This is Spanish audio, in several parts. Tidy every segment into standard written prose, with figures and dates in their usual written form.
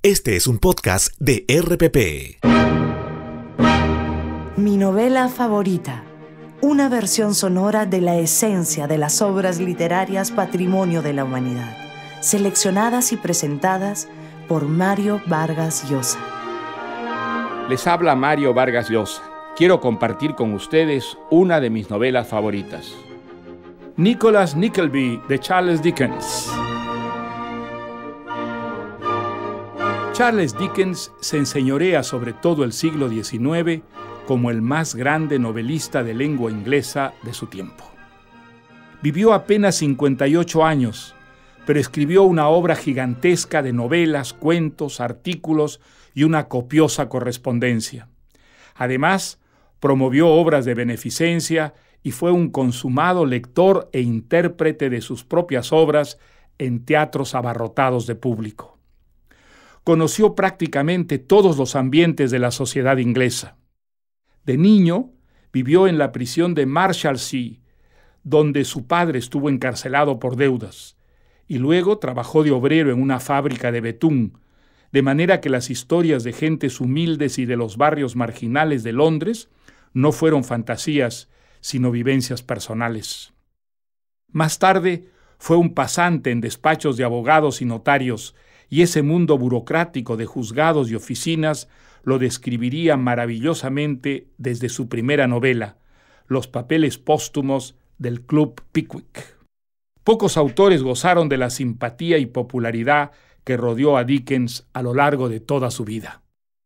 Este es un podcast de RPP. Mi novela favorita. Una versión sonora de la esencia de las obras literarias Patrimonio de la Humanidad, seleccionadas y presentadas por Mario Vargas Llosa. Les habla Mario Vargas Llosa. Quiero compartir con ustedes una de mis novelas favoritas. Nicholas Nickleby, de Charles Dickens. Charles Dickens se enseñorea sobre todo el siglo XIX como el más grande novelista de lengua inglesa de su tiempo. Vivió apenas 58 años, pero escribió una obra gigantesca de novelas, cuentos, artículos y una copiosa correspondencia. Además, promovió obras de beneficencia y fue un consumado lector e intérprete de sus propias obras en teatros abarrotados de público. Conoció prácticamente todos los ambientes de la sociedad inglesa. De niño, vivió en la prisión de Marshalsea, donde su padre estuvo encarcelado por deudas, y luego trabajó de obrero en una fábrica de betún, de manera que las historias de gentes humildes y de los barrios marginales de Londres no fueron fantasías, sino vivencias personales. Más tarde, fue un pasante en despachos de abogados y notarios, y ese mundo burocrático de juzgados y oficinas lo describiría maravillosamente desde su primera novela, Los papeles póstumos del Club Pickwick. Pocos autores gozaron de la simpatía y popularidad que rodeó a Dickens a lo largo de toda su vida.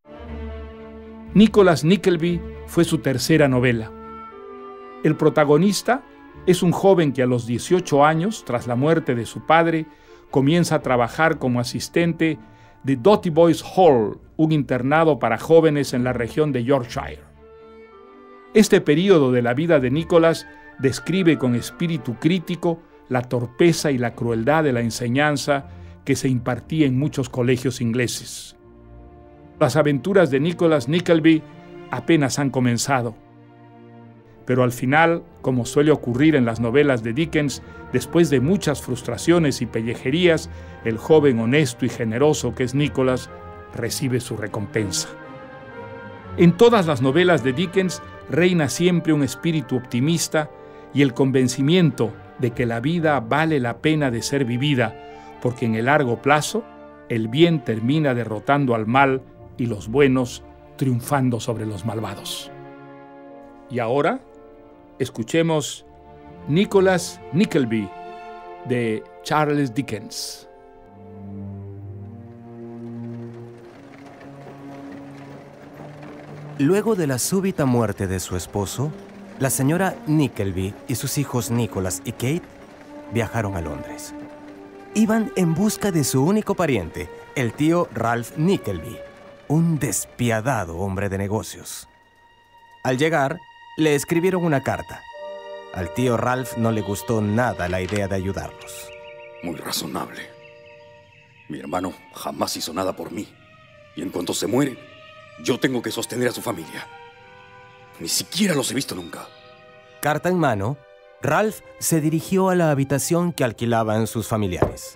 Nicholas Nickleby fue su tercera novela. El protagonista es un joven que a los 18 años, tras la muerte de su padre, comienza a trabajar como asistente de Doughty Boys Hall, un internado para jóvenes en la región de Yorkshire. Este período de la vida de Nicholas describe con espíritu crítico la torpeza y la crueldad de la enseñanza que se impartía en muchos colegios ingleses. Las aventuras de Nicholas Nickleby apenas han comenzado. Pero al final, como suele ocurrir en las novelas de Dickens, después de muchas frustraciones y pellejerías, el joven honesto y generoso que es Nicholas recibe su recompensa. En todas las novelas de Dickens reina siempre un espíritu optimista y el convencimiento de que la vida vale la pena de ser vivida, porque en el largo plazo el bien termina derrotando al mal y los buenos triunfando sobre los malvados. Y ahora, escuchemos Nicholas Nickleby, de Charles Dickens. Luego de la súbita muerte de su esposo, la señora Nickleby y sus hijos Nicholas y Kate viajaron a Londres. Iban en busca de su único pariente, el tío Ralph Nickleby, un despiadado hombre de negocios. Al llegar, le escribieron una carta. Al tío Ralph no le gustó nada la idea de ayudarlos. Muy razonable. Mi hermano jamás hizo nada por mí. Y en cuanto se muere, yo tengo que sostener a su familia. Ni siquiera los he visto nunca. Carta en mano, Ralph se dirigió a la habitación que alquilaban sus familiares.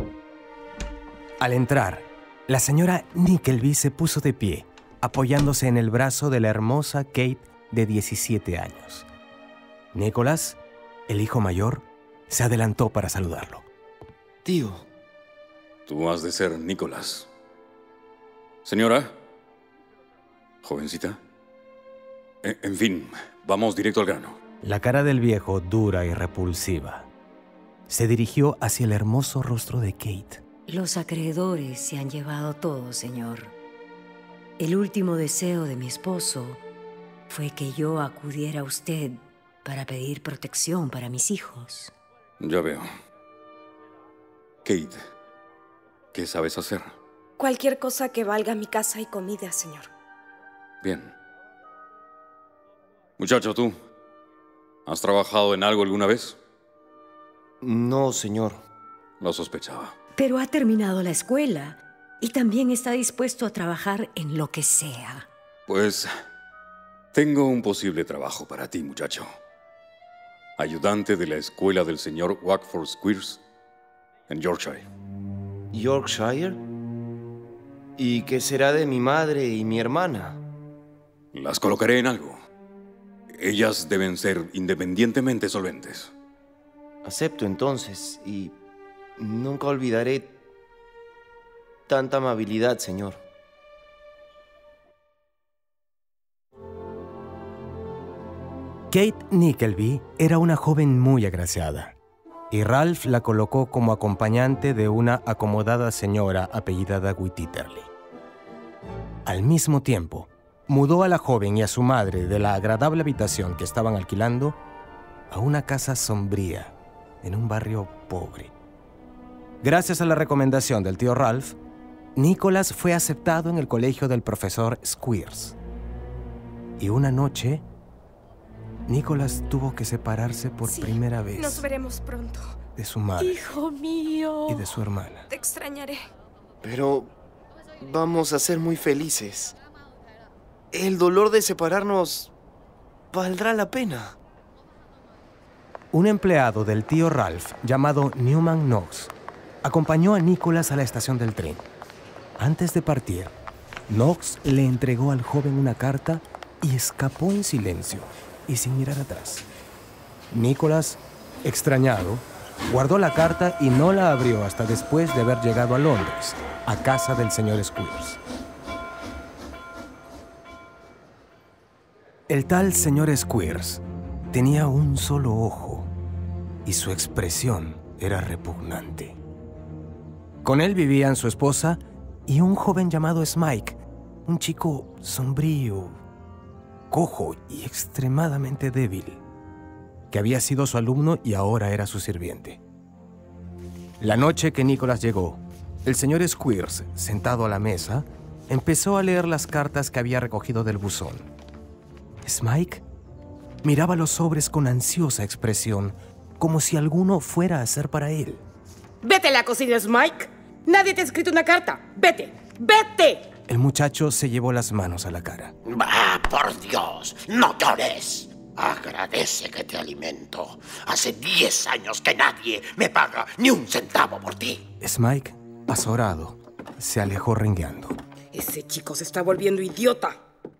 Al entrar, la señora Nickleby se puso de pie, apoyándose en el brazo de la hermosa Kate de 17 años. Nicholas, el hijo mayor, se adelantó para saludarlo. Tío. Tú has de ser Nicholas. Señora. Jovencita. En fin, vamos directo al grano. La cara del viejo, dura y repulsiva, se dirigió hacia el hermoso rostro de Kate. Los acreedores se han llevado todo, señor. El último deseo de mi esposo fue que yo acudiera a usted para pedir protección para mis hijos. Ya veo. Kate, ¿qué sabes hacer? Cualquier cosa que valga mi casa y comida, señor. Bien. Muchacho, ¿tú has trabajado en algo alguna vez? No, señor. Lo sospechaba. Pero ha terminado la escuela y también está dispuesto a trabajar en lo que sea. Pues tengo un posible trabajo para ti, muchacho. Ayudante de la escuela del señor Wackford Squeers en Yorkshire. ¿Yorkshire? ¿Y qué será de mi madre y mi hermana? Las colocaré en algo. Ellas deben ser independientemente solventes. Acepto entonces y nunca olvidaré tanta amabilidad, señor. Kate Nickleby era una joven muy agraciada, y Ralph la colocó como acompañante de una acomodada señora apellidada Wititterly. Al mismo tiempo, mudó a la joven y a su madre de la agradable habitación que estaban alquilando a una casa sombría en un barrio pobre. Gracias a la recomendación del tío Ralph, Nicholas fue aceptado en el colegio del profesor Squeers. Y una noche, Nicholas tuvo que separarse por primera vez. Nos veremos pronto. De su madre. Hijo mío. Y de su hermana. Te extrañaré. Pero vamos a ser muy felices. El dolor de separarnos valdrá la pena. Un empleado del tío Ralph, llamado Newman Knox, acompañó a Nicholas a la estación del tren. Antes de partir, Knox le entregó al joven una carta y escapó en silencio y sin mirar atrás. Nicholas, extrañado, guardó la carta y no la abrió hasta después de haber llegado a Londres, a casa del señor Squeers. El tal señor Squeers tenía un solo ojo y su expresión era repugnante. Con él vivían su esposa y un joven llamado Smike, un chico sombrío, cojo y extremadamente débil, que había sido su alumno y ahora era su sirviente. La noche que Nicholas llegó, el señor Squeers, sentado a la mesa, empezó a leer las cartas que había recogido del buzón. Smike miraba los sobres con ansiosa expresión, como si alguno fuera a ser para él. ¡Vete a la cocina, Smike! ¡Nadie te ha escrito una carta! ¡Vete! ¡Vete! El muchacho se llevó las manos a la cara. ¡Ah, por Dios! ¡No llores! Agradece que te alimento. Hace 10 años que nadie me paga ni un centavo por ti. Smike, azorado, se alejó rengueando. Ese chico se está volviendo idiota.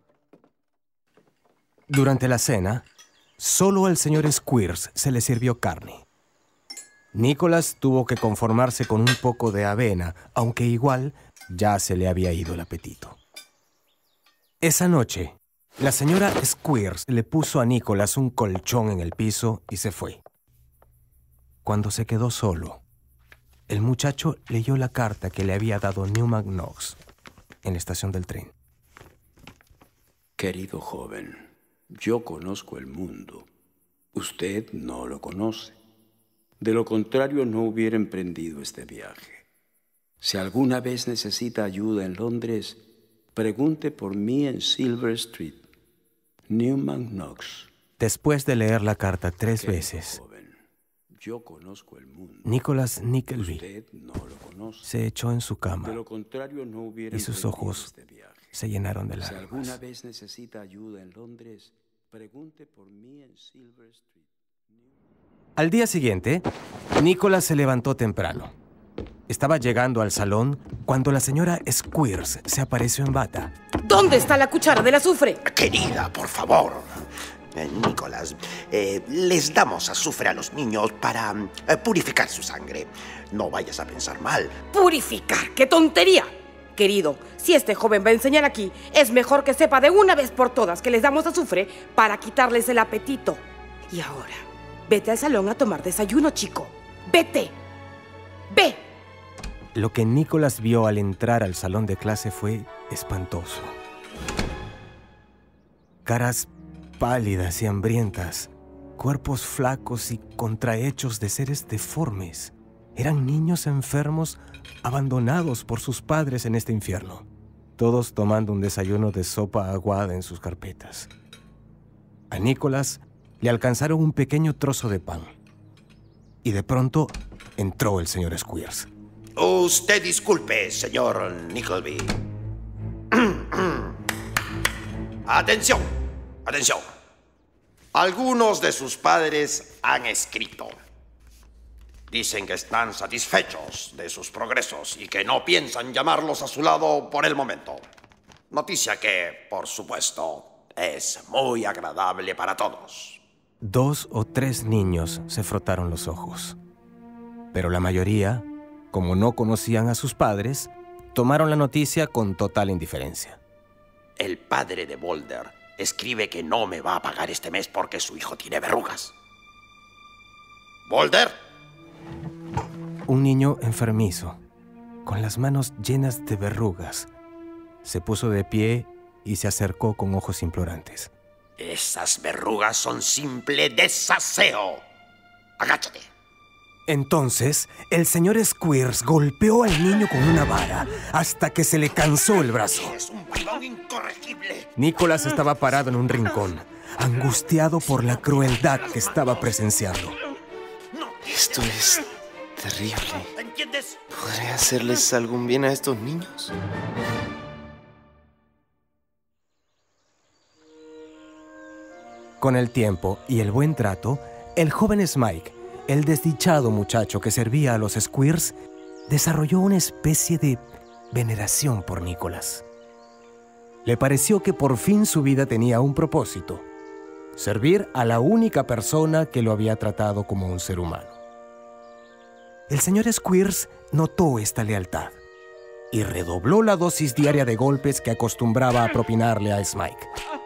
Durante la cena, solo al señor Squeers se le sirvió carne. Nicholas tuvo que conformarse con un poco de avena, aunque igual ya se le había ido el apetito. Esa noche, la señora Squeers le puso a Nicholas un colchón en el piso y se fue. Cuando se quedó solo, el muchacho leyó la carta que le había dado Newman Knox en la estación del tren. Querido joven, yo conozco el mundo. Usted no lo conoce. De lo contrario, no hubiera emprendido este viaje. Si alguna vez necesita ayuda en Londres, pregunte por mí en Silver Street. Newman Knox. Después de leer la carta 3 veces, joven, yo conozco el mundo. Nicholas Nickleby Usted no lo conoce. se echó en su cama De lo contrario, no hubiera y sus emprendido ojos este viaje. se llenaron de Si lágrimas. alguna vez necesita ayuda en Londres, pregunte por mí en Silver Street. Al día siguiente, Nicholas se levantó temprano. Estaba llegando al salón cuando la señora Squeers se apareció en bata. ¿Dónde está la cuchara del azufre? Querida, por favor. Nicholas, les damos azufre a los niños para purificar su sangre. No vayas a pensar mal. ¡Purificar! ¡Qué tontería! Querido, si este joven va a enseñar aquí, es mejor que sepa de una vez por todas que les damos azufre para quitarles el apetito. Y ahora, vete al salón a tomar desayuno, chico. ¡Vete! ¡Ve! Lo que Nicholas vio al entrar al salón de clase fue espantoso. Caras pálidas y hambrientas, cuerpos flacos y contrahechos de seres deformes. Eran niños enfermos abandonados por sus padres en este infierno, todos tomando un desayuno de sopa aguada en sus carpetas. A Nicholas le alcanzaron un pequeño trozo de pan. Y de pronto entró el señor Squeers. Usted disculpe, señor Nickleby. Atención, atención. Algunos de sus padres han escrito: Dicen que están satisfechos de sus progresos y que no piensan llamarlos a su lado por el momento. Noticia que, por supuesto, es muy agradable para todos. 2 o 3 niños se frotaron los ojos. Pero la mayoría, como no conocían a sus padres, tomaron la noticia con total indiferencia. El padre de Boulder escribe que no me va a pagar este mes porque su hijo tiene verrugas. ¡Boulder! Un niño enfermizo, con las manos llenas de verrugas, se puso de pie y se acercó con ojos implorantes. Esas verrugas son simple desaseo. Agáchate. Entonces, el señor Squeers golpeó al niño con una vara hasta que se le cansó el brazo. Es un bribón incorregible. Nicholas estaba parado en un rincón, angustiado por la crueldad que estaba presenciando. Esto es terrible. ¿Entiendes? ¿Podré hacerles algún bien a estos niños? Con el tiempo y el buen trato, el joven Smike, el desdichado muchacho que servía a los Squeers, desarrolló una especie de veneración por Nicholas. Le pareció que por fin su vida tenía un propósito: servir a la única persona que lo había tratado como un ser humano. El señor Squeers notó esta lealtad y redobló la dosis diaria de golpes que acostumbraba a propinarle a Smike.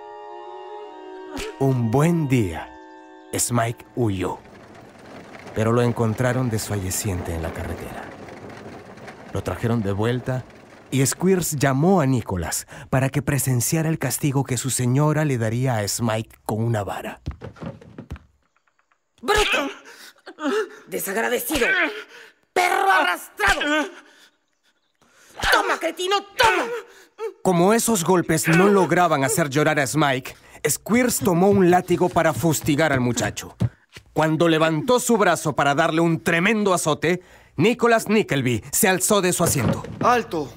Un buen día, Smike huyó, pero lo encontraron desfalleciente en la carretera. Lo trajeron de vuelta y Squeers llamó a Nicholas para que presenciara el castigo que su señora le daría a Smike con una vara. ¡Bruto! ¡Desagradecido! ¡Perro arrastrado! ¡Toma, cretino, toma! Como esos golpes no lograban hacer llorar a Smike, Squeers tomó un látigo para fustigar al muchacho. Cuando levantó su brazo para darle un tremendo azote, Nicholas Nickleby se alzó de su asiento. ¡Alto!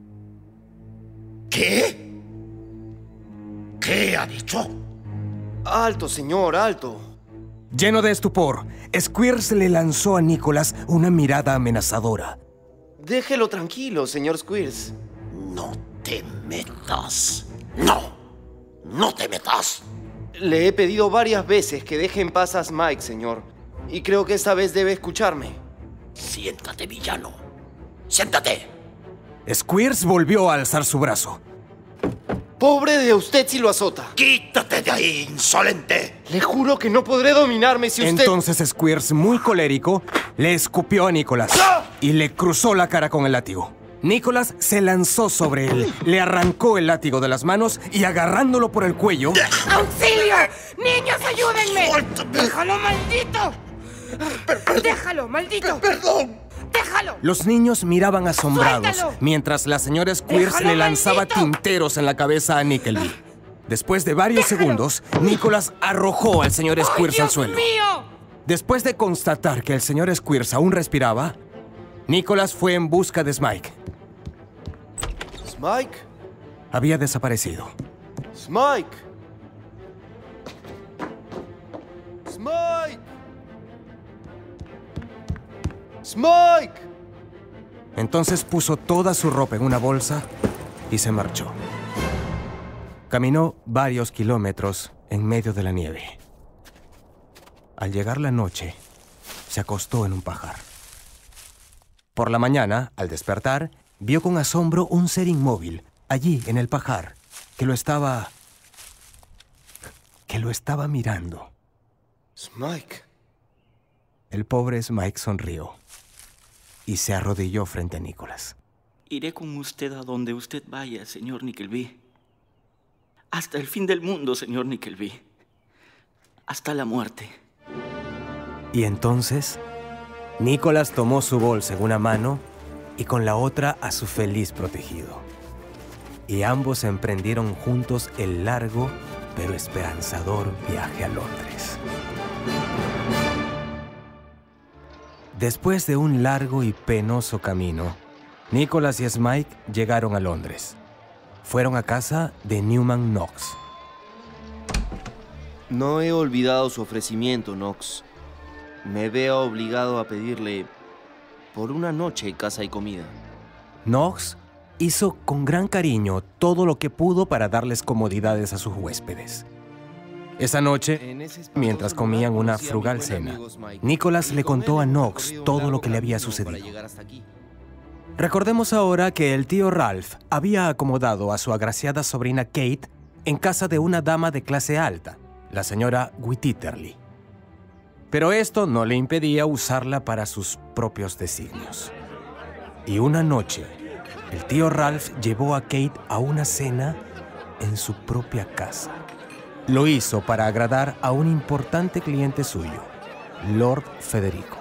¿Qué? ¿Qué ha dicho? ¡Alto, señor, alto! Lleno de estupor, Squeers le lanzó a Nicholas una mirada amenazadora. Déjelo tranquilo, señor Squeers. No te metas. ¡No! ¡No te metas! Le he pedido varias veces que deje en paz a Smike, señor. Y creo que esta vez debe escucharme. Siéntate, villano. ¡Siéntate! Squeers volvió a alzar su brazo. ¡Pobre de usted si lo azota! ¡Quítate de ahí, insolente! Le juro que no podré dominarme si usted... Entonces Squeers, muy colérico, le escupió a Nicholas y le cruzó la cara con el látigo. Nicholas se lanzó sobre él, le arrancó el látigo de las manos y agarrándolo por el cuello... ¡Auxilio! ¡Niños, ayúdenme! ¡Suéltame! ¡Déjalo, maldito! ¡Déjalo, maldito! ¡Perdón! ¡Déjalo! Los niños miraban asombrados ¡Suéltalo! mientras la señora Squeers ¡Déjalo, le lanzaba maldito! tinteros en la cabeza a Nickleby. Después de varios segundos, Nicholas arrojó al señor Squeers al suelo. ¡Mío! Después de constatar que el señor Squeers aún respiraba, Nicholas fue en busca de Smike. ¿Smike? Había desaparecido. ¡Smike! ¡Smike! ¡Smike! Entonces puso toda su ropa en una bolsa y se marchó. Caminó varios kilómetros en medio de la nieve. Al llegar la noche, se acostó en un pajar. Por la mañana, al despertar, vio con asombro un ser inmóvil, allí en el pajar, que lo estaba mirando. Smike. El pobre Smike sonrió y se arrodilló frente a Nicholas. Iré con usted a donde usted vaya, señor Nickleby. Hasta el fin del mundo, señor Nickleby. Hasta la muerte. Y entonces, Nicholas tomó su bolsa en una mano y con la otra a su feliz protegido. Y ambos emprendieron juntos el largo pero esperanzador viaje a Londres. Después de un largo y penoso camino, Nicholas y Smike llegaron a Londres. Fueron a casa de Newman Knox. No he olvidado su ofrecimiento, Knox. me veo obligado a pedirle por una noche casa y comida. Knox hizo con gran cariño todo lo que pudo para darles comodidades a sus huéspedes. Esa noche, mientras comían una frugal cena, Nicholas le contó a Knox todo lo que le había sucedido. Recordemos ahora que el tío Ralph había acomodado a su agraciada sobrina Kate en casa de una dama de clase alta, la señora Wititterly. Pero esto no le impedía usarla para sus propios designios. Y una noche, el tío Ralph llevó a Kate a una cena en su propia casa. Lo hizo para agradar a un importante cliente suyo, Lord Federico.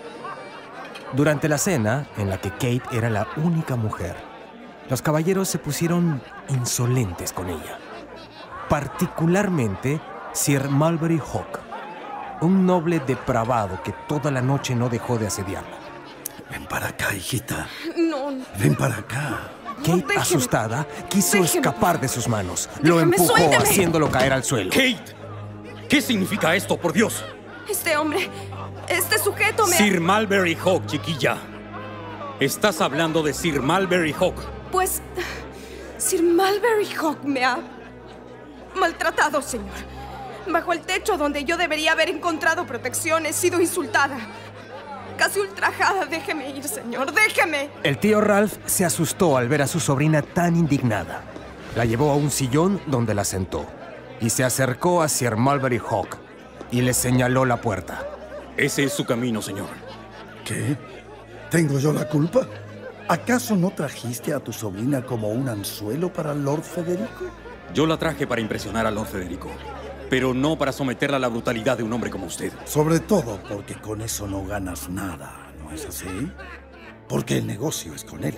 Durante la cena, en la que Kate era la única mujer, los caballeros se pusieron insolentes con ella. Particularmente Sir Mulberry Hawk, un noble depravado que toda la noche no dejó de asediarla. Ven para acá, hijita. No. Ven para acá. Kate, déjeme. asustada, quiso escapar de sus manos. Lo Déjeme, empujó, suélteme. haciéndolo caer al suelo. ¡Kate! ¿Qué significa esto, por Dios? Este hombre, este sujeto me... Sir Mulberry Hawk, chiquilla. Estás hablando de Sir Mulberry Hawk. Pues... Sir Mulberry Hawk me ha maltratado, señor. Bajo el techo donde yo debería haber encontrado protección, he sido insultada. Casi ultrajada. Déjeme ir, señor, déjeme. El tío Ralph se asustó al ver a su sobrina tan indignada. La llevó a un sillón donde la sentó y se acercó a Sir Mulberry Hawk y le señaló la puerta. Ese es su camino, señor. ¿Qué? ¿Tengo yo la culpa? ¿Acaso no trajiste a tu sobrina como un anzuelo para Lord Federico? Yo la traje para impresionar a Lord Federico, pero no para someterla a la brutalidad de un hombre como usted. Sobre todo porque con eso no ganas nada, ¿no es así? Porque el negocio es con él.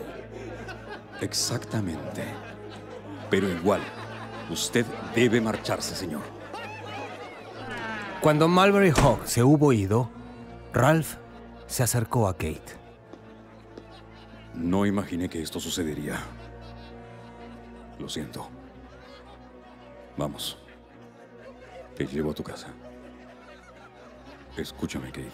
Exactamente. Pero igual, usted debe marcharse, señor. Cuando Mulberry Hawk se hubo ido, Ralph se acercó a Kate. No imaginé que esto sucedería. Lo siento. Vamos. Te llevo a tu casa. Escúchame, Kate.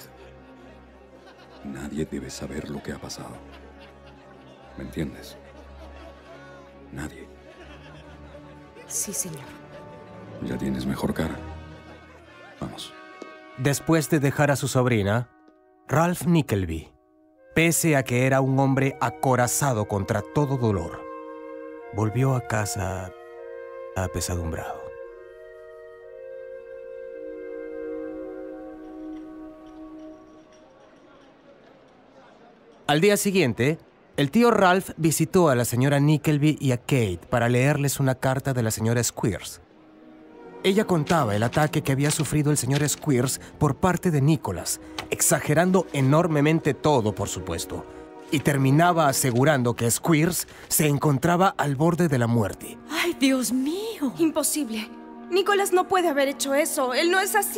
Nadie debe saber lo que ha pasado. ¿Me entiendes? Nadie. Sí, señor. Ya tienes mejor cara. Vamos. Después de dejar a su sobrina, Ralph Nickleby, pese a que era un hombre acorazado contra todo dolor, volvió a casa apesadumbrado. Al día siguiente, el tío Ralph visitó a la señora Nickleby y a Kate para leerles una carta de la señora Squeers. Ella contaba el ataque que había sufrido el señor Squeers por parte de Nicholas, exagerando enormemente todo, por supuesto, y terminaba asegurando que Squeers se encontraba al borde de la muerte. ¡Ay, Dios mío! Imposible. Nicholas no puede haber hecho eso. Él no es así.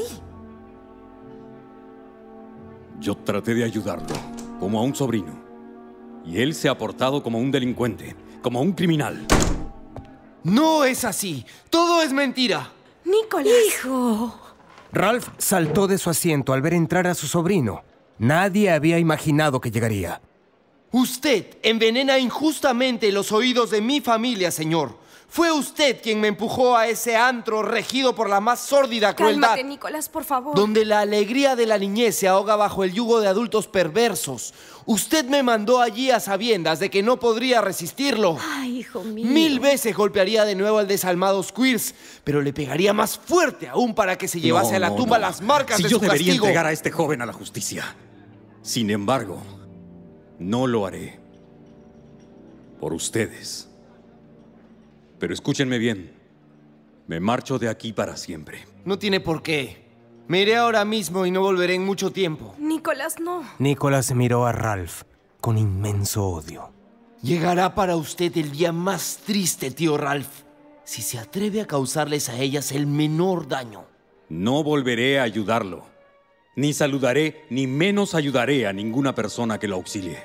Yo traté de ayudarlo, como a un sobrino. Y él se ha portado como un delincuente, como un criminal. ¡No es así! ¡Todo es mentira! ¡Nicholas! ¡Hijo! Ralph saltó de su asiento al ver entrar a su sobrino. Nadie había imaginado que llegaría. Usted envenena injustamente los oídos de mi familia, señor. Fue usted quien me empujó a ese antro regido por la más sórdida crueldad. Cálmate, Nicholas, por favor. Donde la alegría de la niñez se ahoga bajo el yugo de adultos perversos. Usted me mandó allí a sabiendas de que no podría resistirlo. Ay, hijo mío. 1000 veces golpearía de nuevo al desalmado Squeers, pero le pegaría más fuerte aún para que se llevase a la tumba las marcas de su castigo. Si yo debería entregar a este joven a la justicia. Sin embargo, no lo haré. Por ustedes. Pero escúchenme bien. Me marcho de aquí para siempre. No tiene por qué. Me iré ahora mismo y no volveré en mucho tiempo. Nicholas, no. Nicholas miró a Ralph con inmenso odio. Llegará para usted el día más triste, tío Ralph, si se atreve a causarles a ellas el menor daño. No volveré a ayudarlo. Ni saludaré, ni menos ayudaré a ninguna persona que lo auxilie.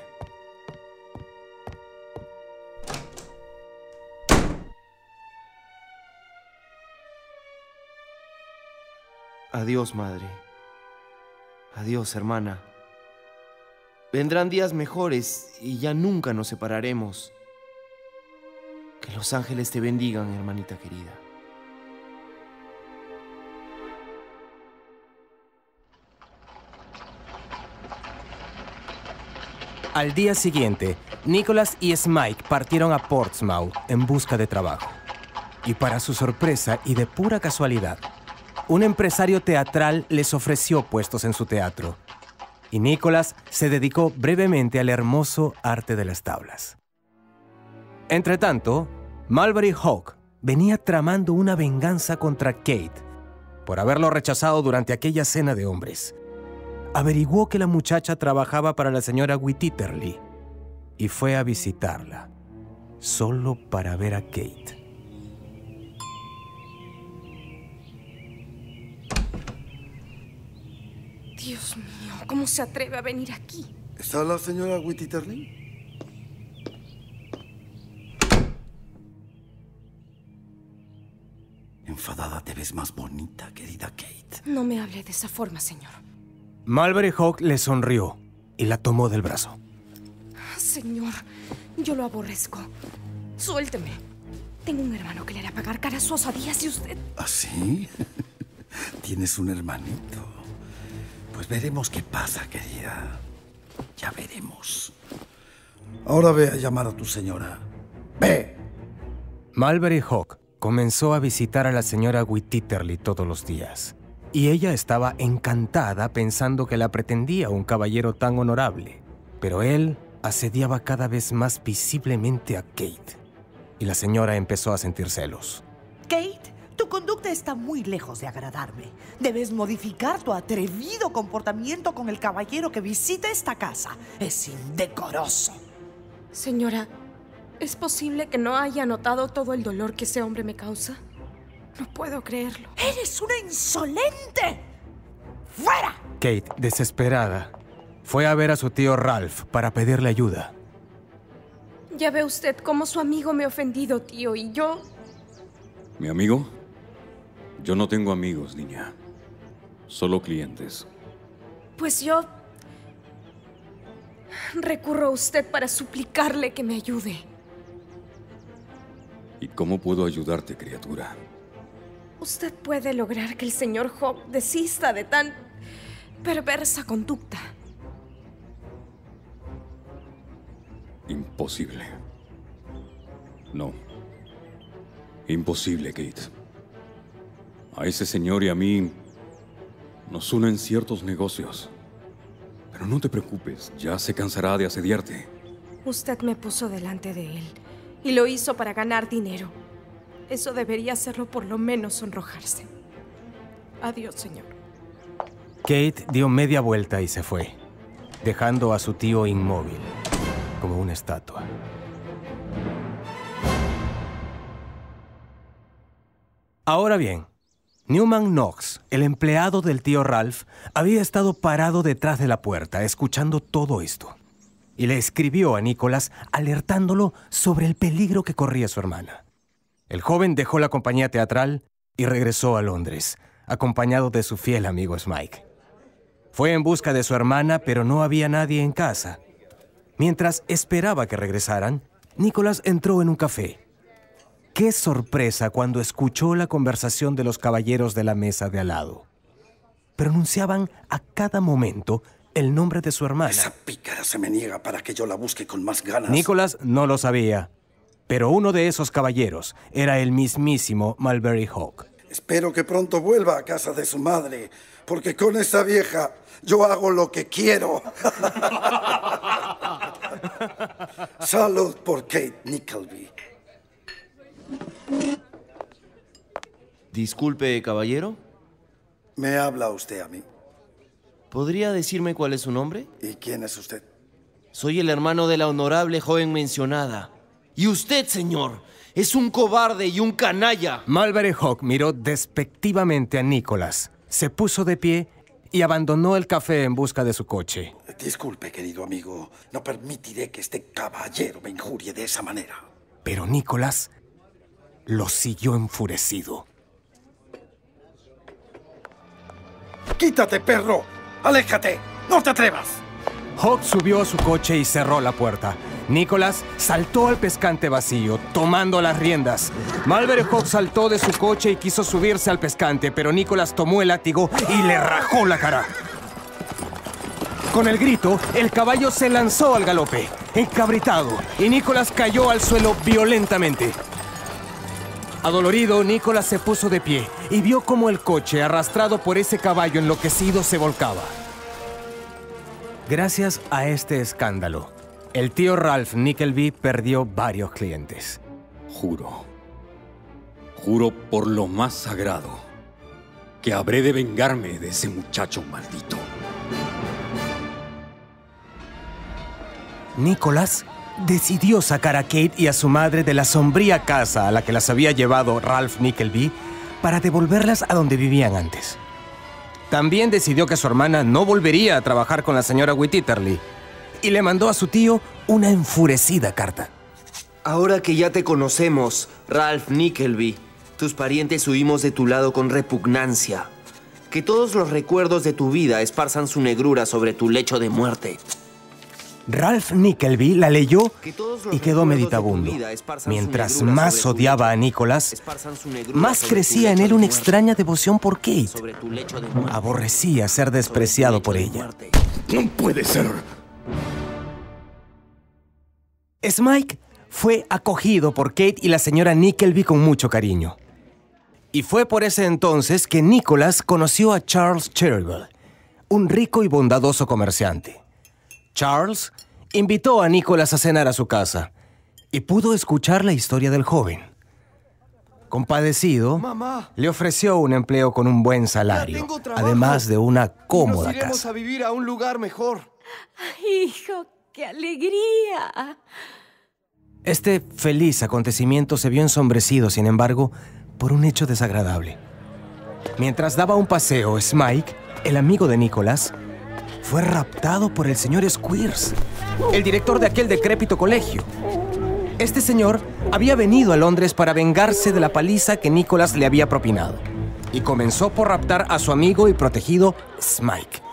Adiós, madre. Adiós, hermana. Vendrán días mejores y ya nunca nos separaremos. Que los ángeles te bendigan, hermanita querida. Al día siguiente, Nicholas y Smike partieron a Portsmouth en busca de trabajo. Y para su sorpresa y de pura casualidad, un empresario teatral les ofreció puestos en su teatro. Y Nicholas se dedicó brevemente al hermoso arte de las tablas. Entretanto, Mulberry Hawk venía tramando una venganza contra Kate por haberlo rechazado durante aquella cena de hombres. Averiguó que la muchacha trabajaba para la señora Wititterly y fue a visitarla, solo para ver a Kate. Dios mío, ¿cómo se atreve a venir aquí? ¿Está la señora Wititterly? Enfadada te ves más bonita, querida Kate. No me hable de esa forma, señor. Mulberry Hawk le sonrió y la tomó del brazo. Señor, yo lo aborrezco. Suélteme. Tengo un hermano que le hará pagar cara a sus osadías y usted... ¿Ah, sí? ¿Tienes un hermanito? Pues veremos qué pasa, querida. Ya veremos. Ahora ve a llamar a tu señora. ¡Ve! Mulberry Hawk comenzó a visitar a la señora Wititterly todos los días. Y ella estaba encantada pensando que la pretendía un caballero tan honorable. Pero él asediaba cada vez más visiblemente a Kate. Y la señora empezó a sentir celos. Kate, tu conducta está muy lejos de agradarme. Debes modificar tu atrevido comportamiento con el caballero que visita esta casa. Es indecoroso. Señora, ¿es posible que no haya notado todo el dolor que ese hombre me causa? No puedo creerlo. ¡Eres una insolente! ¡Fuera! Kate, desesperada, fue a ver a su tío Ralph para pedirle ayuda. Ya ve usted cómo su amigo me ha ofendido, tío, y yo... ¿Mi amigo? Yo no tengo amigos, niña. Solo clientes. Pues yo... recurro a usted para suplicarle que me ayude. ¿Y cómo puedo ayudarte, criatura? Usted puede lograr que el señor Hawk desista de tan perversa conducta. Imposible. No. Imposible, Kate. A ese señor y a mí nos unen ciertos negocios. Pero no te preocupes, ya se cansará de asediarte. Usted me puso delante de él y lo hizo para ganar dinero. Eso debería hacerlo por lo menos sonrojarse. Adiós, señor. Kate dio media vuelta y se fue, dejando a su tío inmóvil, como una estatua. Ahora bien, Newman Knox, el empleado del tío Ralph, había estado parado detrás de la puerta, escuchando todo esto. Y le escribió a Nicholas alertándolo sobre el peligro que corría su hermana. El joven dejó la compañía teatral y regresó a Londres, acompañado de su fiel amigo Smike. Fue en busca de su hermana, pero no había nadie en casa. Mientras esperaba que regresaran, Nicholas entró en un café. ¡Qué sorpresa cuando escuchó la conversación de los caballeros de la mesa de al lado! Pronunciaban a cada momento el nombre de su hermana. Esa pícara se me niega para que yo la busque con más ganas. Nicholas no lo sabía, pero uno de esos caballeros era el mismísimo Mulberry Hawk. Espero que pronto vuelva a casa de su madre, porque con esa vieja yo hago lo que quiero. Salud por Kate Nickleby. Disculpe, caballero. ¿Me habla usted a mí? ¿Podría decirme cuál es su nombre? ¿Y quién es usted? Soy el hermano de la honorable joven mencionada. Y usted, señor, es un cobarde y un canalla. Mulberry Hawk miró despectivamente a Nicholas, se puso de pie y abandonó el café en busca de su coche. Disculpe, querido amigo. No permitiré que este caballero me injurie de esa manera. Pero Nicholas lo siguió enfurecido. ¡Quítate, perro! ¡Aléjate! ¡No te atrevas! Hawk subió a su coche y cerró la puerta. Nicholas saltó al pescante vacío, tomando las riendas. Mulberry Hawk saltó de su coche y quiso subirse al pescante, pero Nicholas tomó el látigo y le rajó la cara. Con el grito, el caballo se lanzó al galope, encabritado, y Nicholas cayó al suelo violentamente. Adolorido, Nicholas se puso de pie y vio cómo el coche, arrastrado por ese caballo enloquecido, se volcaba. Gracias a este escándalo, el tío Ralph Nickleby perdió varios clientes. Juro por lo más sagrado, que habré de vengarme de ese muchacho maldito. Nicholas decidió sacar a Kate y a su madre de la sombría casa a la que las había llevado Ralph Nickleby para devolverlas a donde vivían antes. También decidió que su hermana no volvería a trabajar con la señora Wititterly y le mandó a su tío una enfurecida carta. Ahora que ya te conocemos, Ralph Nickleby, tus parientes huimos de tu lado con repugnancia. Que todos los recuerdos de tu vida esparzan su negrura sobre tu lecho de muerte. Ralph Nickleby la leyó y quedó meditabundo. Mientras más odiaba a Nicholas, más crecía en él una extraña devoción por Kate. Aborrecía ser despreciado por ella. ¡No puede ser! Smike fue acogido por Kate y la señora Nickleby con mucho cariño. Y fue por ese entonces que Nicholas conoció a Charles Cherryville, un rico y bondadoso comerciante. Charles invitó a Nicholas a cenar a su casa y pudo escuchar la historia del joven. Compadecido, le ofreció un empleo con un buen salario, además de una cómoda Nos iremos casa. a vivir a un lugar mejor. Hijo, qué alegría. Este feliz acontecimiento se vio ensombrecido, sin embargo, por un hecho desagradable. Mientras daba un paseo, Smike, el amigo de Nicholas, fue raptado por el señor Squeers, el director de aquel decrépito colegio. Este señor había venido a Londres para vengarse de la paliza que Nicholas le había propinado y comenzó por raptar a su amigo y protegido Smike.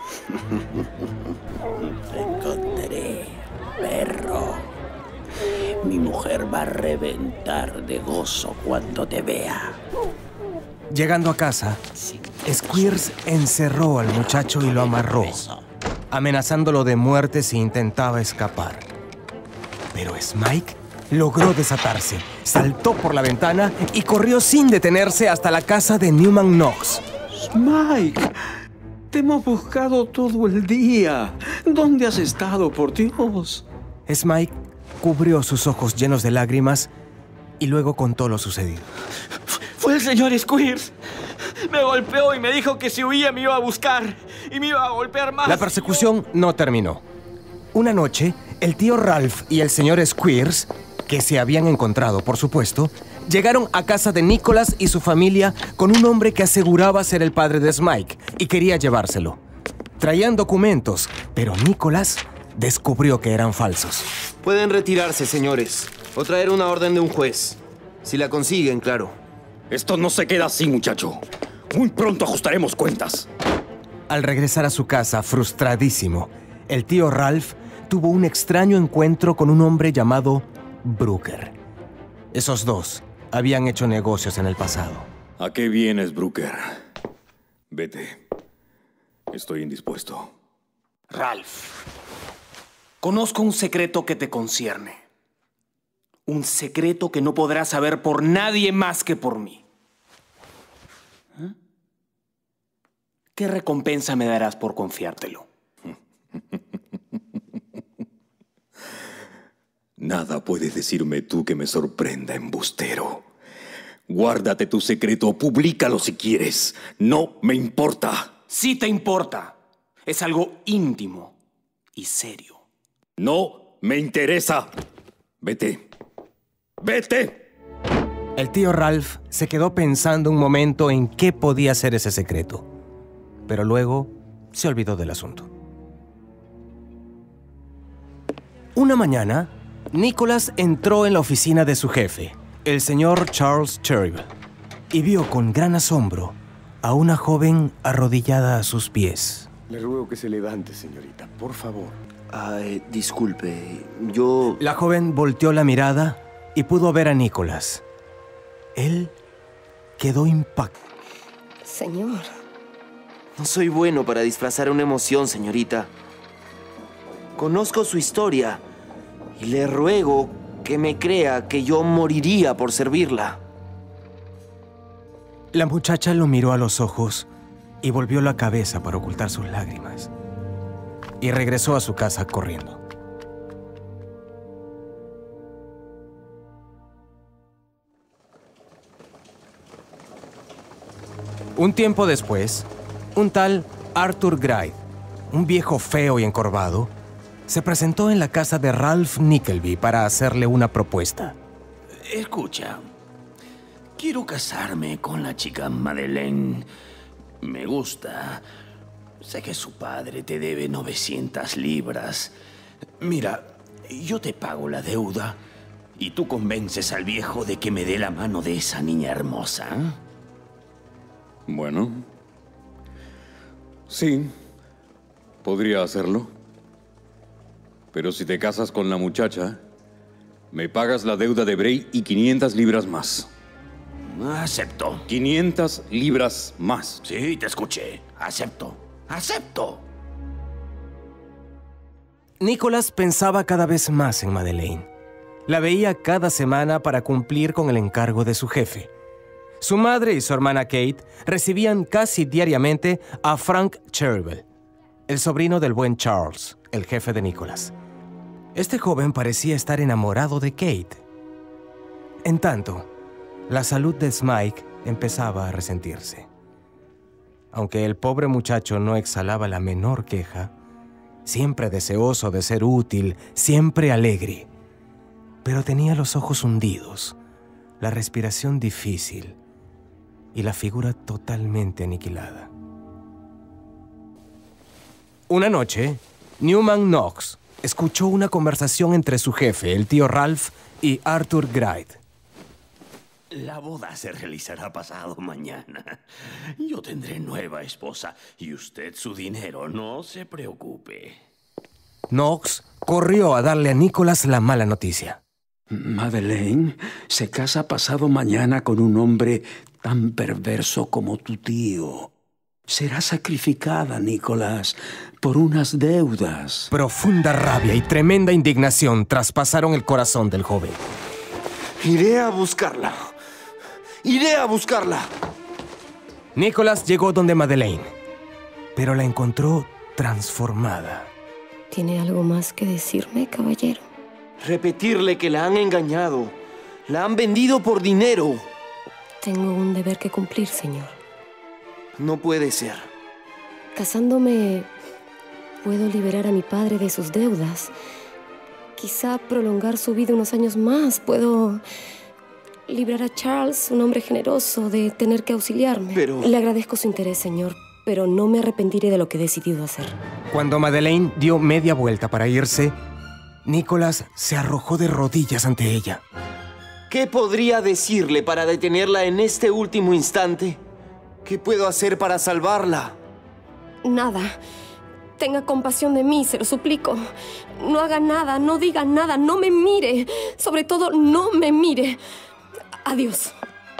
Te encontré, perro. Mi mujer va a reventar de gozo cuando te vea. Llegando a casa, Squeers encerró al muchacho y lo amarró, amenazándolo de muerte si intentaba escapar. Pero Smike logró desatarse, saltó por la ventana y corrió sin detenerse hasta la casa de Newman Knox. Smike, te hemos buscado todo el día. ¿Dónde has estado, por Dios? Smike cubrió sus ojos llenos de lágrimas y luego contó lo sucedido. Fue el señor Squeers. Me golpeó y me dijo que si huía me iba a buscar y me iba a golpear más. La persecución no terminó. Una noche, el tío Ralph y el señor Squeers, que se habían encontrado, por supuesto, llegaron a casa de Nicholas y su familia con un hombre que aseguraba ser el padre de Smike y quería llevárselo. Traían documentos, pero Nicholas descubrió que eran falsos. Pueden retirarse, señores, o traer una orden de un juez. Si la consiguen, claro. Esto no se queda así, muchacho. Muy pronto ajustaremos cuentas. Al regresar a su casa, frustradísimo, el tío Ralph tuvo un extraño encuentro con un hombre llamado Brooker. Esos dos habían hecho negocios en el pasado. ¿A qué vienes, Brooker? Vete. Estoy indispuesto. Ralph, conozco un secreto que te concierne. Un secreto que no podrás saber por nadie más que por mí. ¿Eh? ¿Qué recompensa me darás por confiártelo? Nada puedes decirme tú que me sorprenda, embustero. Guárdate tu secreto, públicalo si quieres. No me importa. Sí te importa. Es algo íntimo y serio. No me interesa. Vete. ¡Vete! El tío Ralph se quedó pensando un momento en qué podía ser ese secreto, pero luego se olvidó del asunto. Una mañana, Nicholas entró en la oficina de su jefe, el señor Charles Cherryville, y vio con gran asombro a una joven arrodillada a sus pies. Le ruego que se levante, señorita, por favor. Disculpe, yo... La joven volteó la mirada y pudo ver a Nicholas. Él quedó impactado. Señor. No soy bueno para disfrazar una emoción, señorita. Conozco su historia y le ruego que me crea que yo moriría por servirla. La muchacha lo miró a los ojos y volvió la cabeza para ocultar sus lágrimas. Y regresó a su casa corriendo. Un tiempo después, un tal Arthur Gride, un viejo feo y encorvado, se presentó en la casa de Ralph Nickleby para hacerle una propuesta. Escucha, quiero casarme con la chica Madeleine. Me gusta. Sé que su padre te debe 900 libras. Mira, yo te pago la deuda y tú convences al viejo de que me dé la mano de esa niña hermosa. Bueno, sí, podría hacerlo. Pero si te casas con la muchacha, me pagas la deuda de Bray y 500 libras más. Acepto. 500 libras más. Sí, te escuché. Acepto. ¡Acepto! Nicholas pensaba cada vez más en Madeleine. La veía cada semana para cumplir con el encargo de su jefe. Su madre y su hermana Kate recibían casi diariamente a Frank Cherwell, el sobrino del buen Charles, el jefe de Nicholas. Este joven parecía estar enamorado de Kate. En tanto, la salud de Smike empezaba a resentirse. Aunque el pobre muchacho no exhalaba la menor queja, siempre deseoso de ser útil, siempre alegre, pero tenía los ojos hundidos, la respiración difícil y la figura totalmente aniquilada. Una noche, Newman Knox escuchó una conversación entre su jefe, el tío Ralph, y Arthur Gride. La boda se realizará pasado mañana. Yo tendré nueva esposa y usted su dinero, no se preocupe. Knox corrió a darle a Nicholas la mala noticia. Madeleine se casa pasado mañana con un hombre tan perverso como tu tío. Será sacrificada, Nicholas, por unas deudas. Profunda rabia y tremenda indignación traspasaron el corazón del joven. Iré a buscarla. ¡Iré a buscarla! Nicholas llegó donde Madeleine, pero la encontró transformada. ¿Tiene algo más que decirme, caballero? Repetirle que la han engañado. La han vendido por dinero. Tengo un deber que cumplir, señor. No puede ser. Casándome, puedo liberar a mi padre de sus deudas. Quizá prolongar su vida unos años más. Puedo librar a Charles, un hombre generoso, de tener que auxiliarme. Pero... Le agradezco su interés, señor, pero no me arrepentiré de lo que he decidido hacer. Cuando Madeleine dio media vuelta para irse, Nicholas se arrojó de rodillas ante ella. ¿Qué podría decirle para detenerla en este último instante? ¿Qué puedo hacer para salvarla? Nada. Tenga compasión de mí, se lo suplico. No haga nada, no diga nada, no me mire. Sobre todo, no me mire. Adiós.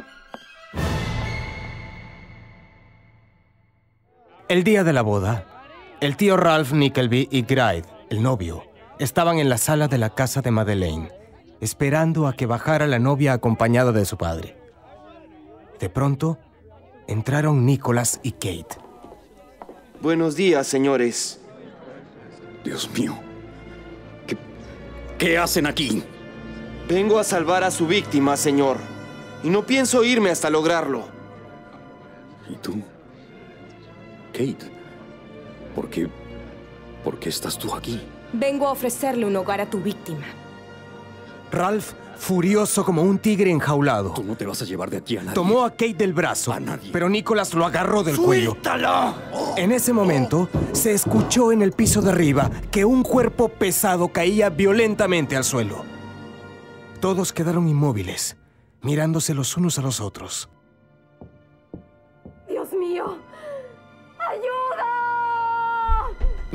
El día de la boda, el tío Ralph Nickleby y Gride, el novio, estaban en la sala de la casa de Madeleine, esperando a que bajara la novia acompañada de su padre. De pronto, entraron Nicholas y Kate. Buenos días, señores. Dios mío. ¿Qué hacen aquí? Vengo a salvar a su víctima, señor. Y no pienso irme hasta lograrlo. ¿Y tú? Kate, ¿por qué estás tú aquí? Vengo a ofrecerle un hogar a tu víctima. Ralph, furioso como un tigre enjaulado, Tú no te vas a llevar de aquí a nadie. tomó a Kate del brazo, pero Nicholas lo agarró del cuello. ¡Suéltala! En ese momento, se escuchó en el piso de arriba que un cuerpo pesado caía violentamente al suelo. Todos quedaron inmóviles, mirándose los unos a los otros. ¡Dios mío! ¡Ayuda!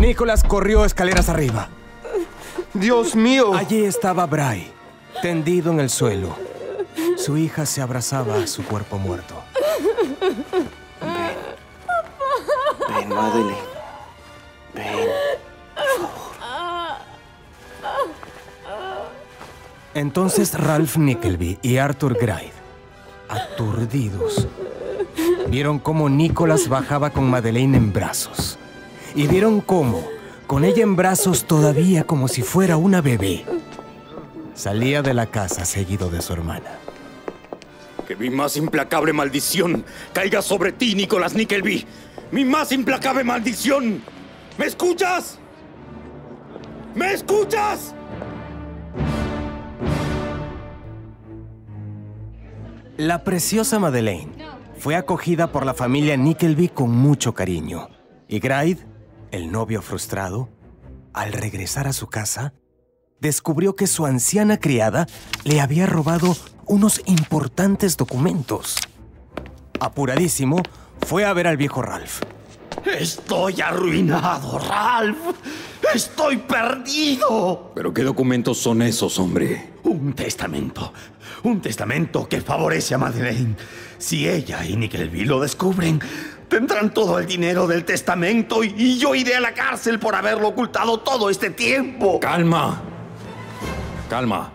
Nicholas corrió escaleras arriba. ¡Dios mío! Allí estaba Bray, tendido en el suelo. Su hija se abrazaba a su cuerpo muerto. Ven, Madeleine. Ven, por favor. Entonces Ralph Nickleby y Arthur Gride, aturdidos, vieron cómo Nicholas bajaba con Madeleine en brazos. Y vieron cómo, con ella en brazos todavía como si fuera una bebé, salía de la casa seguido de su hermana. Que mi más implacable maldición caiga sobre ti, Nicholas Nickleby. ¡Mi más implacable maldición! ¿Me escuchas? ¿Me escuchas? La preciosa Madeleine fue acogida por la familia Nickleby con mucho cariño. Y Gride, el novio frustrado, al regresar a su casa, descubrió que su anciana criada le había robado unos importantes documentos. Apuradísimo, fue a ver al viejo Ralph. Estoy arruinado, Ralph. Estoy perdido. ¿Pero qué documentos son esos, hombre? Un testamento. Un testamento que favorece a Madeleine. Si ella y Nickleby lo descubren, tendrán todo el dinero del testamento y yo iré a la cárcel por haberlo ocultado todo este tiempo. ¡Calma! Calma.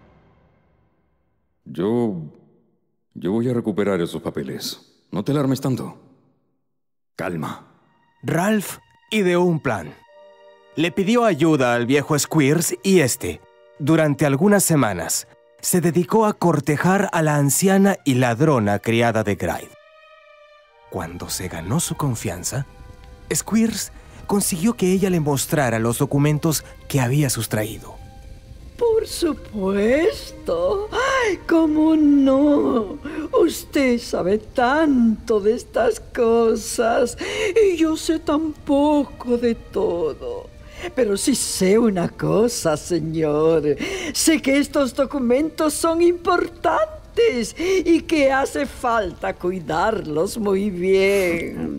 Yo voy a recuperar esos papeles. No te alarmes tanto. Calma. Ralph ideó un plan. Le pidió ayuda al viejo Squeers y durante algunas semanas, se dedicó a cortejar a la anciana y ladrona criada de Gride. Cuando se ganó su confianza, Squeers consiguió que ella le mostrara los documentos que había sustraído. Por supuesto. ¡Ay, cómo no! Usted sabe tanto de estas cosas y yo sé tan poco de todo. Pero sí sé una cosa, señor. Sé que estos documentos son importantes y que hace falta cuidarlos muy bien.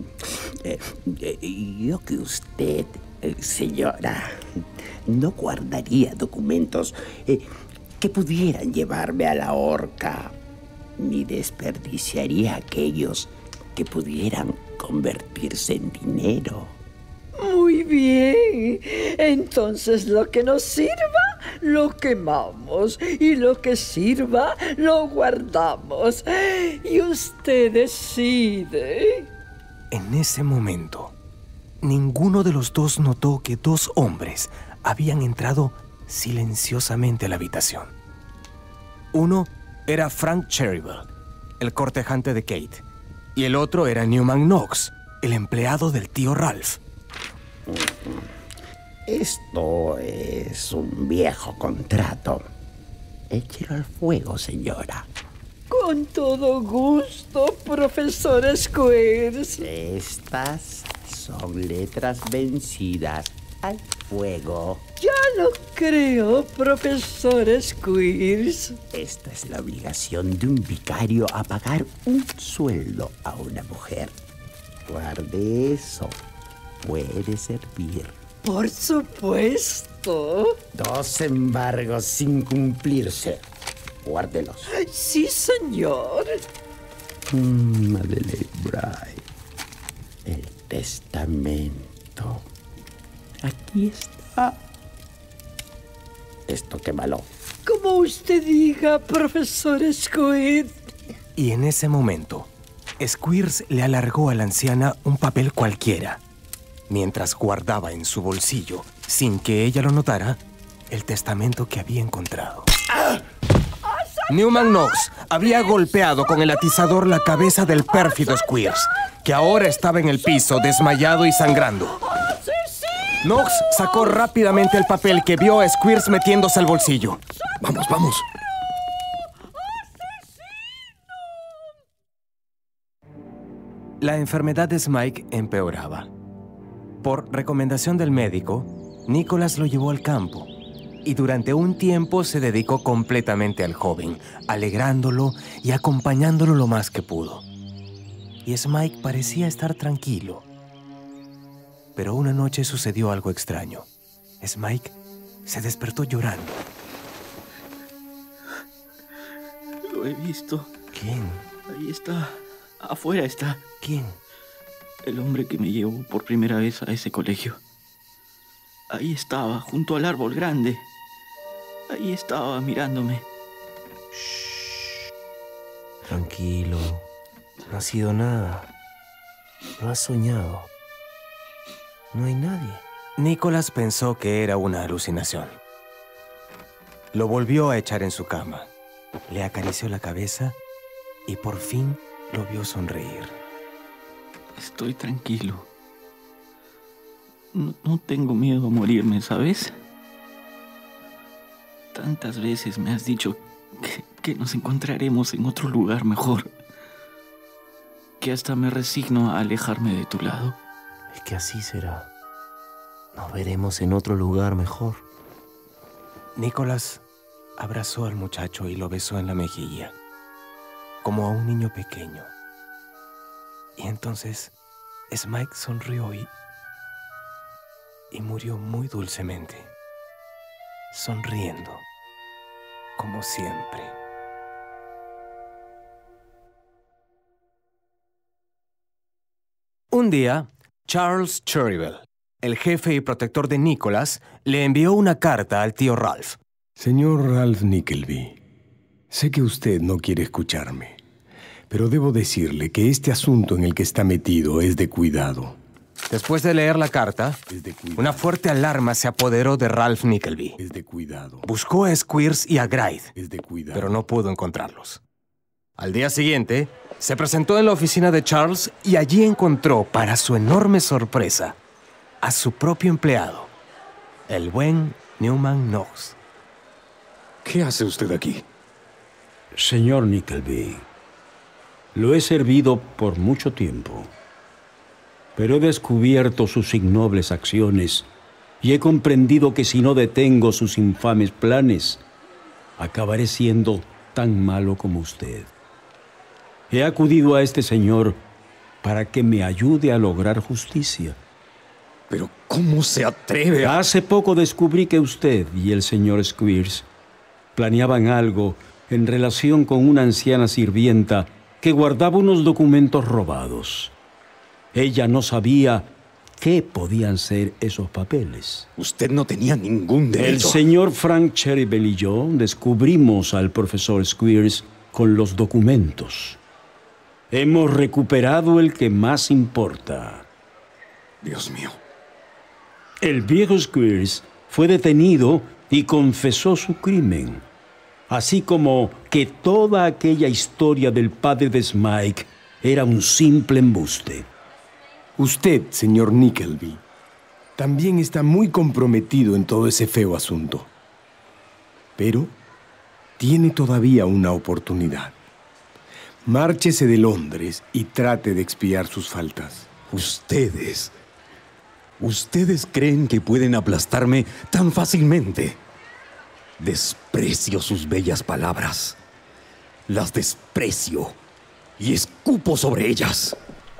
Yo que usted, señora, no guardaría documentos que pudieran llevarme a la horca, ni desperdiciaría aquellos que pudieran convertirse en dinero. Muy bien. Entonces lo que nos sirva, lo quemamos. Y lo que sirva, lo guardamos. Y usted decide. En ese momento, ninguno de los dos notó que dos hombres habían entrado silenciosamente a la habitación. Uno era Frank Cherryville, el cortejante de Kate, y el otro era Newman Knox, el empleado del tío Ralph. Esto es un viejo contrato. Échelo al fuego, señora. Con todo gusto, profesor Squeers. Estas son letras vencidas. Al fuego. Ya lo creo, profesor Squeers. Esta es la obligación de un vicario a pagar un sueldo a una mujer. Guarde eso. Puede servir. Por supuesto. 2 embargos sin cumplirse. Guárdelos. Sí, señor. Madeleine Bray. El testamento. Aquí está. Esto quémalo. Como usted diga, profesor Squeers. Y en ese momento, Squeers le alargó a la anciana un papel cualquiera, mientras guardaba en su bolsillo, sin que ella lo notara, el testamento que había encontrado. Newman Knox había golpeado con el atizador la cabeza del pérfido Squeers, que ahora estaba en el piso, desmayado y sangrando. Knox sacó rápidamente el papel que vio a Squeers metiéndose al bolsillo. ¡Vamos, vamos! La enfermedad de Smike empeoraba. Por recomendación del médico, Nicholas lo llevó al campo y durante un tiempo se dedicó completamente al joven, alegrándolo y acompañándolo lo más que pudo. Y Smike parecía estar tranquilo. Pero una noche sucedió algo extraño. Smike se despertó llorando. Lo he visto. ¿Quién? Ahí está. Afuera está. ¿Quién? El hombre que me llevó por primera vez a ese colegio. Ahí estaba, junto al árbol grande. Ahí estaba, mirándome. Tranquilo. No ha sido nada. Lo has soñado. No hay nadie. Nicholas pensó que era una alucinación. Lo volvió a echar en su cama. Le acarició la cabeza y por fin lo vio sonreír. Estoy tranquilo. No tengo miedo a morirme, ¿sabes? Tantas veces me has dicho que nos encontraremos en otro lugar mejor, que hasta me resigno a alejarme de tu lado. Es que así será. Nos veremos en otro lugar mejor. Nicholas abrazó al muchacho y lo besó en la mejilla, como a un niño pequeño. Y entonces Smike sonrió y murió muy dulcemente, sonriendo, como siempre. Un día, Charles Cherryville, el jefe y protector de Nicholas, le envió una carta al tío Ralph. Señor Ralph Nickleby, sé que usted no quiere escucharme, pero debo decirle que este asunto en el que está metido es de cuidado. Después de leer la carta, una fuerte alarma se apoderó de Ralph Nickleby. Es de cuidado. Buscó a Squeers y a Gride, Es de cuidado. pero no pudo encontrarlos. Al día siguiente, se presentó en la oficina de Charles y allí encontró, para su enorme sorpresa, a su propio empleado, el buen Newman Knox. ¿Qué hace usted aquí? Señor Nickleby, lo he servido por mucho tiempo, pero he descubierto sus ignobles acciones y he comprendido que si no detengo sus infames planes, acabaré siendo tan malo como usted. He acudido a este señor para que me ayude a lograr justicia. ¿Pero cómo se atreve a...? Hace poco descubrí que usted y el señor Squeers planeaban algo en relación con una anciana sirvienta que guardaba unos documentos robados. Ella no sabía qué podían ser esos papeles. Usted no tenía ningún derecho. El señor Frank Cherryville y yo descubrimos al profesor Squeers con los documentos. Hemos recuperado el que más importa. Dios mío. El viejo Squeers fue detenido y confesó su crimen, así como que toda aquella historia del padre de Smike era un simple embuste. Usted, señor Nickleby, también está muy comprometido en todo ese feo asunto. Pero tiene todavía una oportunidad. Márchese de Londres y trate de expiar sus faltas. Ustedes creen que pueden aplastarme tan fácilmente. Desprecio sus bellas palabras. Las desprecio y escupo sobre ellas.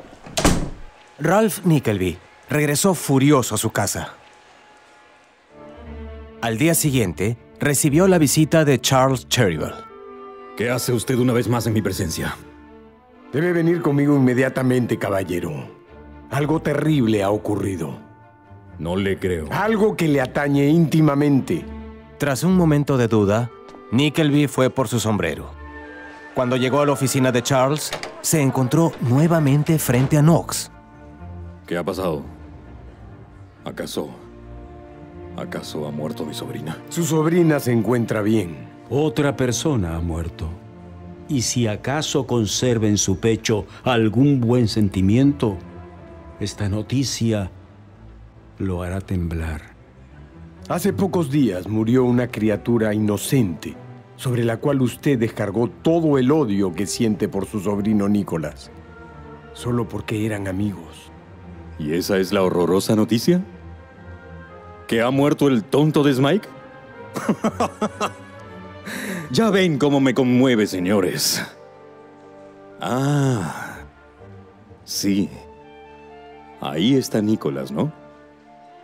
Ralph Nickleby regresó furioso a su casa. Al día siguiente, recibió la visita de Charles Cherryville. ¿Qué hace usted una vez más en mi presencia? Debe venir conmigo inmediatamente, caballero. Algo terrible ha ocurrido. No le creo. Algo que le atañe íntimamente. Tras un momento de duda, Nickleby fue por su sombrero. Cuando llegó a la oficina de Charles, se encontró nuevamente frente a Knox. ¿Qué ha pasado? ¿Acaso ha muerto mi sobrina? Su sobrina se encuentra bien. Otra persona ha muerto. Y si acaso conserva en su pecho algún buen sentimiento, esta noticia lo hará temblar. Hace pocos días murió una criatura inocente, sobre la cual usted descargó todo el odio que siente por su sobrino Nicholas, solo porque eran amigos. ¿Y esa es la horrorosa noticia? ¿Que ha muerto el tonto de Smike? Ya ven cómo me conmueve, señores. Ah, sí. Ahí está Nicholas, ¿no?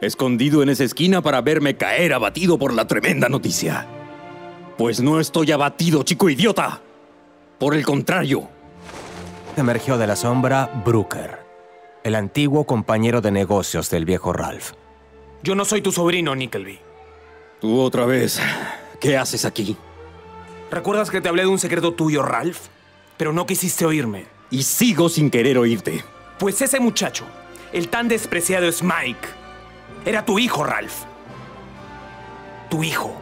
escondido en esa esquina para verme caer abatido por la tremenda noticia. Pues no estoy abatido, chico idiota. Por el contrario. Emergió de la sombra Brooker, el antiguo compañero de negocios del viejo Ralph. Yo no soy tu sobrino, Nickleby. Tú otra vez. ¿Qué haces aquí? ¿Recuerdas que te hablé de un secreto tuyo, Ralph? Pero no quisiste oírme. Y sigo sin querer oírte. Pues ese muchacho, el tan despreciado Smike, era tu hijo, Ralph. Tu hijo.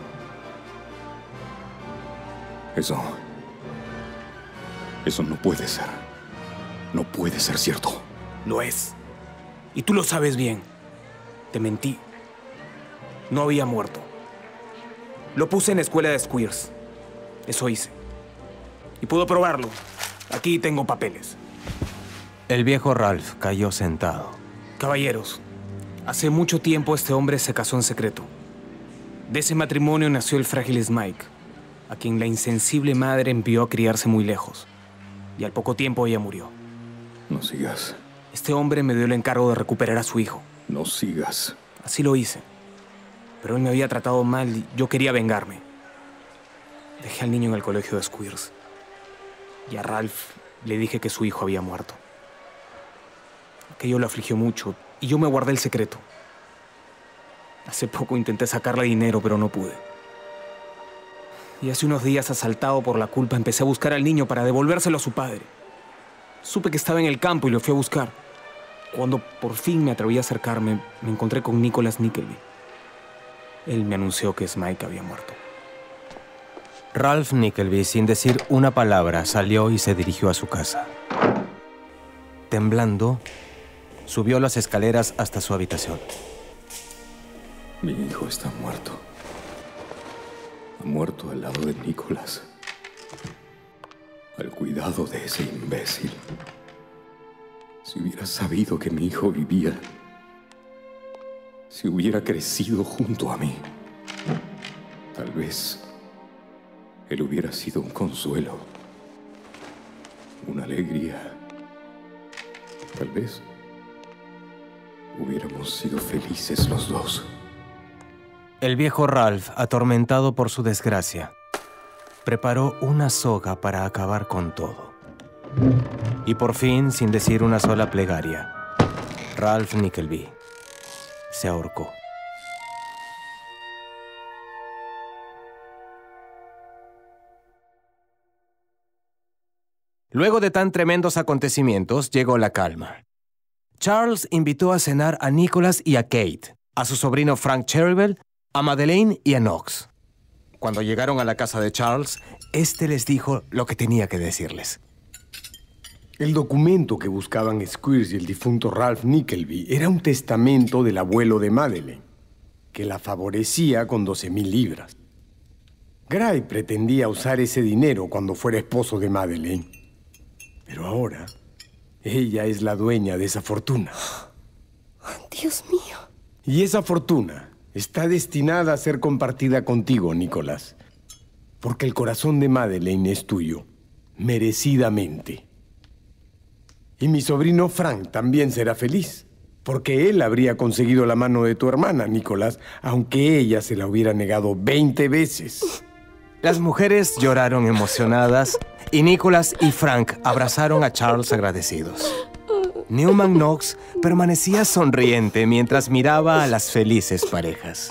Eso no puede ser. No puede ser cierto. Lo es. Y tú lo sabes bien. Te mentí. No había muerto. Lo puse en la escuela de Squeers. Eso hice. Y puedo probarlo. Aquí tengo papeles. El viejo Ralph cayó sentado. Caballeros, hace mucho tiempo este hombre se casó en secreto. De ese matrimonio nació el frágil Smike, a quien la insensible madre envió a criarse muy lejos. Y al poco tiempo ella murió. No sigas. Este hombre me dio el encargo de recuperar a su hijo. No sigas. Así lo hice. Pero él me había tratado mal y yo quería vengarme. Dejé al niño en el colegio de Squeers. Y a Ralph le dije que su hijo había muerto. Aquello lo afligió mucho y yo me guardé el secreto. Hace poco intenté sacarle dinero, pero no pude. Y hace unos días, asaltado por la culpa, empecé a buscar al niño para devolvérselo a su padre. Supe que estaba en el campo y lo fui a buscar. Cuando por fin me atreví a acercarme, me encontré con Nicholas Nickleby. Él me anunció que Smike había muerto. Ralph Nickleby, sin decir una palabra, salió y se dirigió a su casa. Temblando, subió las escaleras hasta su habitación. Mi hijo está muerto. Ha muerto al lado de Nicholas. Al cuidado de ese imbécil. Si hubiera sabido que mi hijo vivía, si hubiera crecido junto a mí, tal vez él hubiera sido un consuelo, una alegría. Tal vez hubiéramos sido felices los dos. El viejo Ralph, atormentado por su desgracia, preparó una soga para acabar con todo. Y por fin, sin decir una sola plegaria, Ralph Nickleby se ahorcó. Luego de tan tremendos acontecimientos, llegó la calma. Charles invitó a cenar a Nicholas y a Kate, a su sobrino Frank Cherryville, a Madeleine y a Knox. Cuando llegaron a la casa de Charles, este les dijo lo que tenía que decirles. El documento que buscaban Squeers y el difunto Ralph Nickleby era un testamento del abuelo de Madeleine, que la favorecía con 12,000 libras. Gray pretendía usar ese dinero cuando fuera esposo de Madeleine. Pero ahora, ella es la dueña de esa fortuna. Dios mío. Y esa fortuna está destinada a ser compartida contigo, Nicholas. Porque el corazón de Madeleine es tuyo, merecidamente. Y mi sobrino Frank también será feliz, porque él habría conseguido la mano de tu hermana, Nicholas, aunque ella se la hubiera negado 20 veces. Las mujeres lloraron emocionadas y Nicholas y Frank abrazaron a Charles agradecidos. Newman Knox permanecía sonriente mientras miraba a las felices parejas.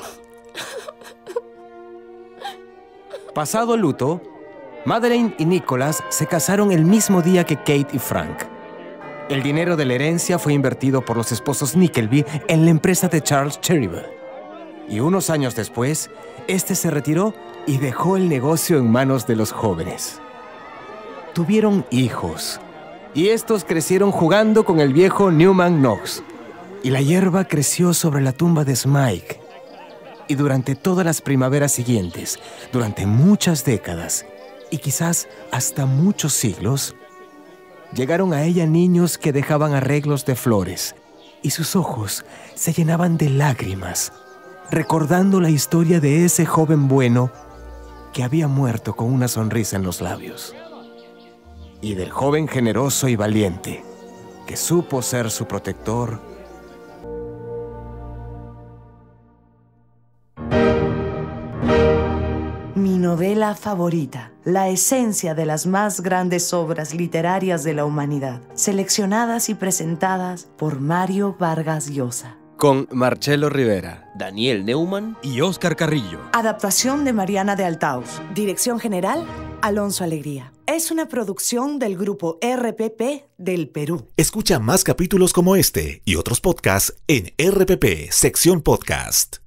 Pasado el luto, Madeleine y Nicholas se casaron el mismo día que Kate y Frank. El dinero de la herencia fue invertido por los esposos Nickleby en la empresa de Charles Cherryville. Y unos años después, este se retiró y dejó el negocio en manos de los jóvenes. Tuvieron hijos, y estos crecieron jugando con el viejo Newman Knox. Y la hierba creció sobre la tumba de Smike. Y durante todas las primaveras siguientes, durante muchas décadas, y quizás hasta muchos siglos, llegaron a ella niños que dejaban arreglos de flores, y sus ojos se llenaban de lágrimas, recordando la historia de ese joven bueno que había muerto con una sonrisa en los labios, y del joven generoso y valiente que supo ser su protector novela favorita, la esencia de las más grandes obras literarias de la humanidad, seleccionadas y presentadas por Mario Vargas Llosa. Con Marcelo Rivera, Daniel Neumann y Óscar Carrillo. Adaptación de Mariana de Altaus. Dirección general, Alonso Alegría. Es una producción del grupo RPP del Perú. Escucha más capítulos como este y otros podcasts en RPP, sección podcast.